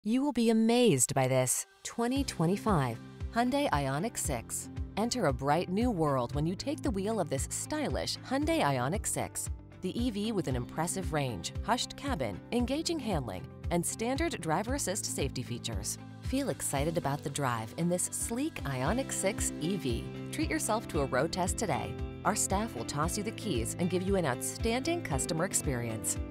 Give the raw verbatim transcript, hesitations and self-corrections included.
You will be amazed by this twenty twenty-five Hyundai Ioniq six. Enter a bright new world when you take the wheel of this stylish Hyundai Ioniq six. The E V with an impressive range, hushed cabin, engaging handling, and standard driver assist safety features. Feel excited about the drive in this sleek Ioniq six E V. Treat yourself to a road test today. Our staff will toss you the keys and give you an outstanding customer experience.